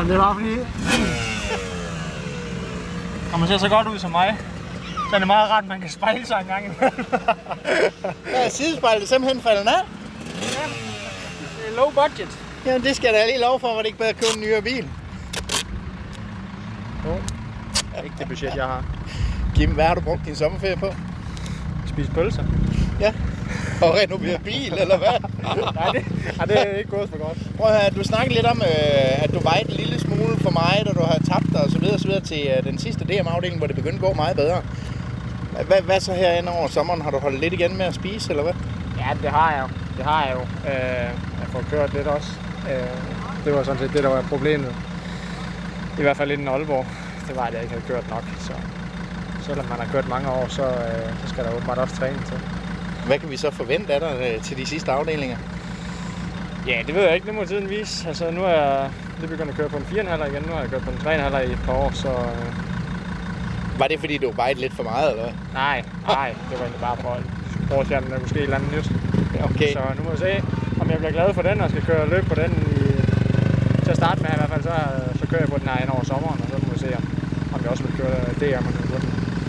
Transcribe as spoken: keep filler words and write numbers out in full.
Jamen, det var fordi... Når man ser så godt ud som mig, så er det meget rart, at man kan spejle sig en gang imellem. Ja, sidespejlet simpelthen faldet af. Ja, det er low budget. Jamen, det skal der lige lov for, hvor det ikke bedre købe en nyere bil. Jo, ikke det budget, jeg har. Kim, hvad har du brugt din sommerferie på? Spise pølser. Ja. Og renovere bil, eller hvad? Nej, det, ja, det er ikke gået for godt. Prøv at høre, du snakkede lidt om, øh, at du vejede en lille smule for mig, da du har tabt dig og så videre, og så videre til øh, den sidste D M-afdeling, hvor det begyndte at gå meget bedre. Hvad, hvad så herinde over sommeren? Har du holdt lidt igen med at spise, eller hvad? Ja, det har jeg jo. Det har jeg jo. Øh, jeg får kørt lidt også. Øh, det var sådan set det, der var problemet. I hvert fald inden Aalborg. Det var, at jeg ikke havde kørt nok. Så selvom man har kørt mange år, så, øh, så skal der åbenbart også træning til. Hvad kan vi så forvente af dig øh, til de sidste afdelinger? Ja, det ved jeg ikke. Det må tiden vise. Altså, nu er jeg lige begyndt at køre på en fire komma fem igen. Nu har jeg kørt på en tre komma fem i et par år, så... Øh... Var det fordi, du vejede lidt for meget, eller hvad? Nej, nej. Det var egentlig bare for at prøve at se, om der måske et eller andet nyt. Okay. Så nu må jeg se, om jeg bliver glad for den, og skal køre løb på den i... til at starte med i hvert fald. Så, så kører jeg på den her ind over sommeren, og så må vi se, om, om jeg også vil køre D M på den.